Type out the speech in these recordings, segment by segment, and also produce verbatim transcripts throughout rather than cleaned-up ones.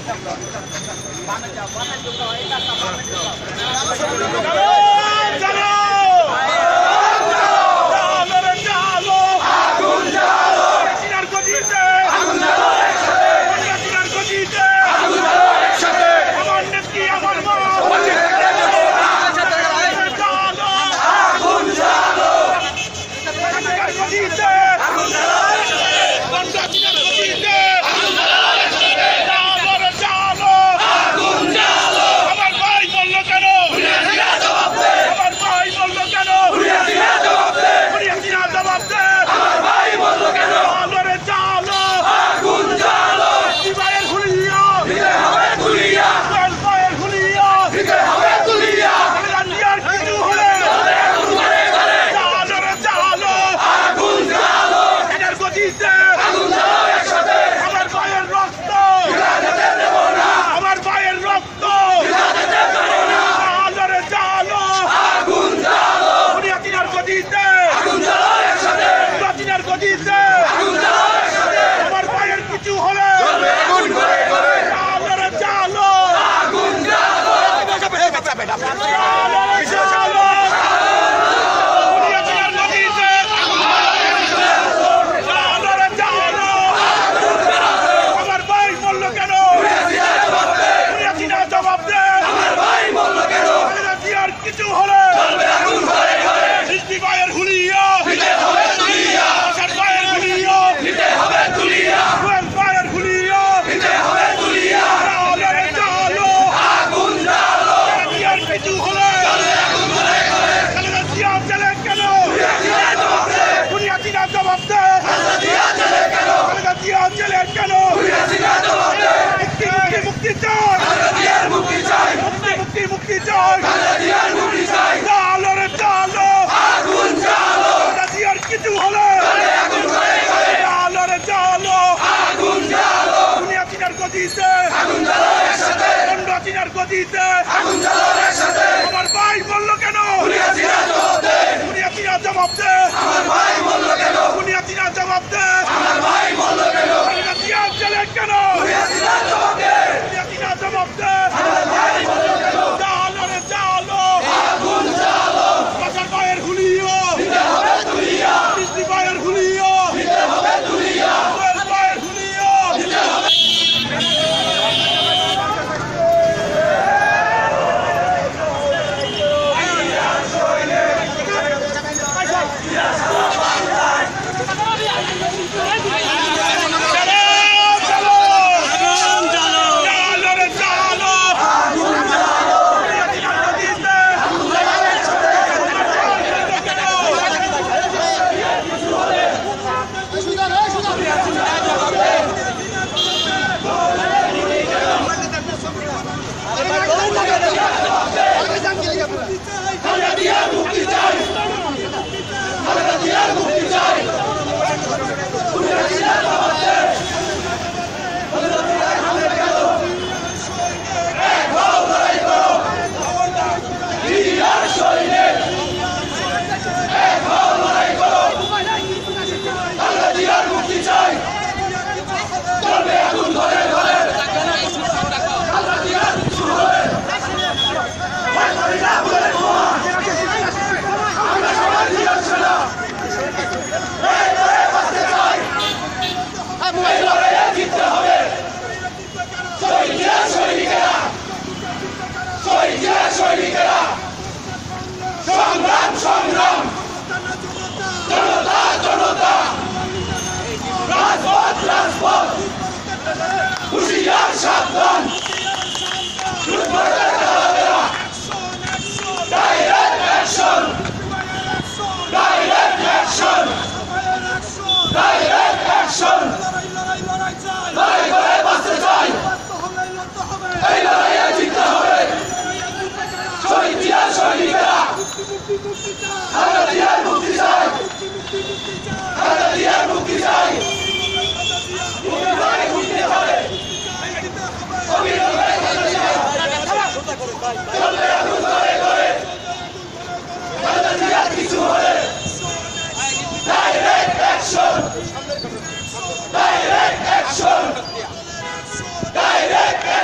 Direct action! Direct action!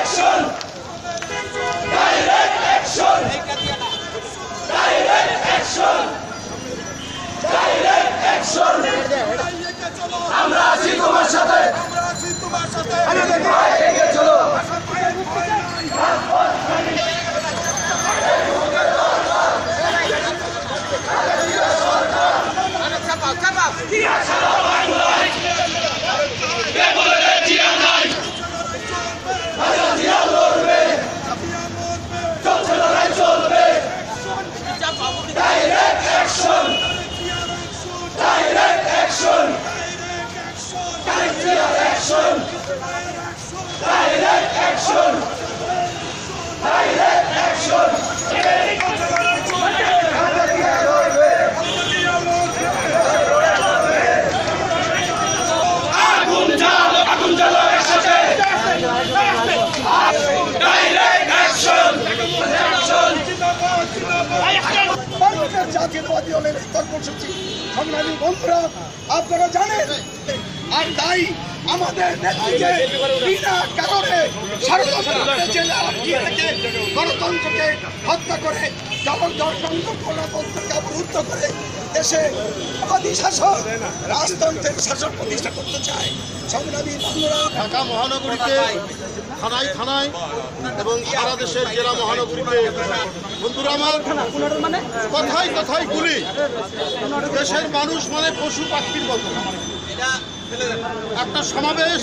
Direct action! Direct action! আগুন জ্বালো, আগুন জ্বালো একসাথে! Direct action! Action! বাংলাদেশের জাতীয়তাবাদী দলের এই কর্মসূচি সংগ্রামী বন্ধুরা আপনারা জানেন, আর তাই আমাদের নেতৃত্বে বিনা কারণে ষড়যন্ত্রকে জেলে আটকিয়ে রেখে গণতন্ত্রকে হত্যা করে জনগণতন্ত্রকে অবরুদ্ধ করে দেশে আদি শাসক রাজতন্ত্রের শাসন প্রতিষ্ঠা করতে চায়। সংগ্রামী বন্ধুরা, ঢাকা মহানগরীতে থানায় থানায় এবং সারা দেশের জেলা মহানগরীতে বন্ধুরা আমার কথায় কথায় গুলি, দেশের মানুষ মানে পশু পাখির মতো। একটা সমাবেশ,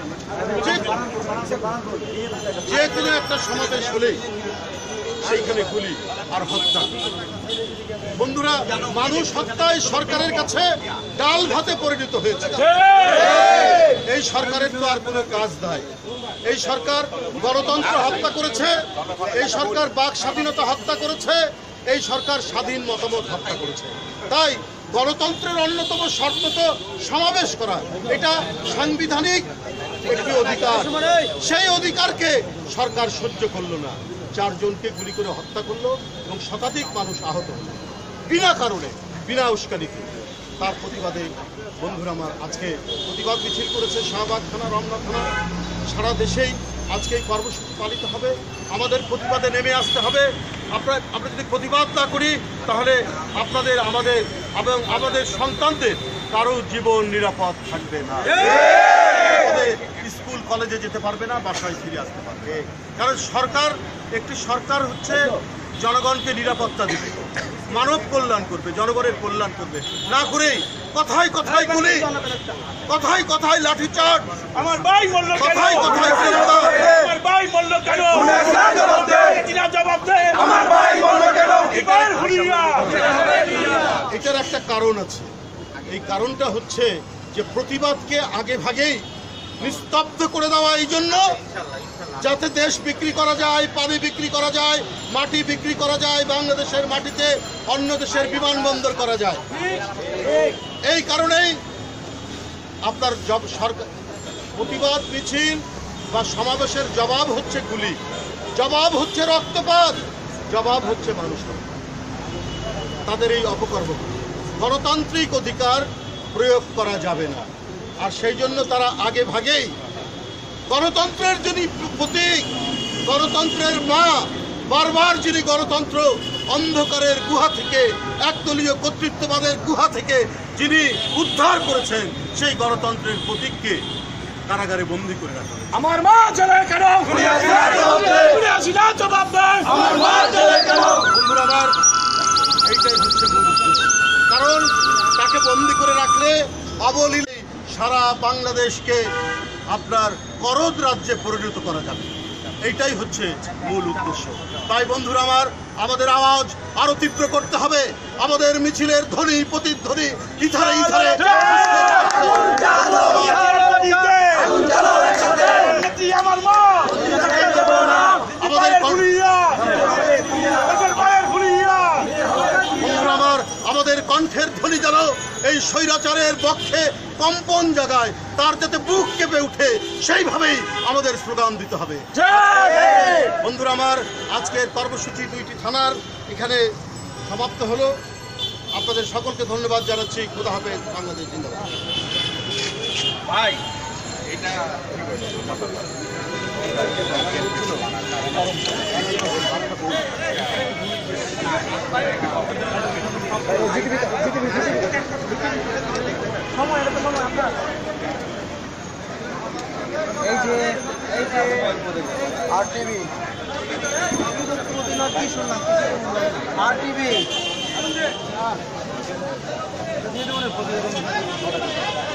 যে কোনো একটা সমাবেশ হলেই সেইখানে গুলি আর হত্যা। বন্ধুরা, মানুষ হত্যায় সরকারের কাছে ডাল ভাতে পরিণত হয়েছে। এই সরকারের তো আর কোনো কাজ নাই। এই সরকার গণতন্ত্র হত্যা করেছে, এই সরকার বাক স্বাধীনতা হত্যা করেছে, এই সরকার স্বাধীন মতামত হত্যা করেছে। তাই গণতন্ত্রের অন্যতম শর্ত তো সমাবেশ করা, এটা সাংবিধানিক একটি অধিকার। সেই অধিকারকে সরকার সহ্য করলো না, চারজনকে গুলি করে হত্যা করলো এবং শতাধিক মানুষ আহত হলো বিনা কারণে, বিনা উস্কানিতে। তার প্রতিবাদে বন্ধুরা আমার আজকে প্রতিবাদ মিছিল করেছে শাহবাগ থানা, রমনা থানা, সারা দেশেই আজকে এই কর্মসূচি পালিত হবে। আমাদের প্রতিবাদে নেমে আসতে হবে। আপনারা আমরা যদি প্রতিবাদ না করি তাহলে আপনাদের, আমাদের এবং আমাদের সন্তানদের কারো জীবন নিরাপদ থাকবে না। স্কুল কলেজে যেতে পারবে না, বাসায় ফিরে আসতে পারবে। কারণ সরকার, একটি সরকার হচ্ছে জনগণকে নিরাপত্তা দিবে, মানব কল্যাণ করবে, জনগণের কল্যাণ করবে। না করেই কথায় কথায় গুলি, কথায় কথায় লাঠিচার্জ, আমার ভাই বলল কথায় কথায় আমার ভাই বলল কেন, জবাব দে, আমার ভাই বলল কেন, এটার একটা কারণ আছে। এই কারণটা হচ্ছে যে প্রতিবাদকে আগে ভাগেই নিস্তব্ধ করে দেওয়া, এই জন্য যাতে দেশ বিক্রি করা যায়, পানি বিক্রি করা যায়, মাটি বিক্রি করা যায়, বাংলাদেশের মাটিতে অন্য দেশের বিমানবন্দর করা যায়। এই কারণেই আপনার সরকার প্রতিবাদ মিছিল বা সমাবেশের জবাব হচ্ছে গুলি, জবাব হচ্ছে রক্তপাত, জবাব হচ্ছে মানুষ। তাদের এই অপকর্ম গণতান্ত্রিক অধিকার প্রয়োগ করা যাবে না। আর সেই জন্য তারা আগে ভাগেই গণতন্ত্রের যিনি প্রতীক, গণতন্ত্রের মা, বারবার যিনি গণতন্ত্র অন্ধকারের গুহা থেকে, একদলীয় কর্তৃত্ববাদের গুহা থেকে যিনি উদ্ধার করেছেন, সেই গণতন্ত্রের প্রতীককে কারাগারে বন্দী করে রাখা। আমার মা জেলে কেন, জবাব দেয়, আমার মা জেলে কেন। বন্ধুরা আমার, এইটাই হচ্ছে মূল উদ্দেশ্য। কারণ তাকে বন্দী করে রাখলে অবলীলে সারা বাংলাদেশকে আপনার করদ রাজ্যে পরিণত করা যাবে। এইটাই হচ্ছে মূল উদ্দেশ্য। তাই বন্ধুরা আমার, আমাদের আওয়াজ আরো তীব্র করতে হবে। আমাদের মিছিলের ধ্বনি, প্রতিধ্বনি ইথারে ইথারে আমাদের কণ্ঠের ধ্বনি যেন এই স্বৈরাচারের পক্ষে কম্পন জাগায়, তার যাতে বুক কেঁপে উঠে, সেইভাবেই আমাদের স্লোগান দিতে হবে। বন্ধুরা আমার, আজকের কর্মসূচি দুইটি থানার এখানে সমাপ্ত হলো। আপনাদের সকলকে ধন্যবাদ জানাচ্ছি। খোদা হাফেজ। বাংলাদেশ জিন্দাবাদ। ভাই এটা সময় এটা তো সময় আপনার এই যে এই যে আর টিভি আর টিভি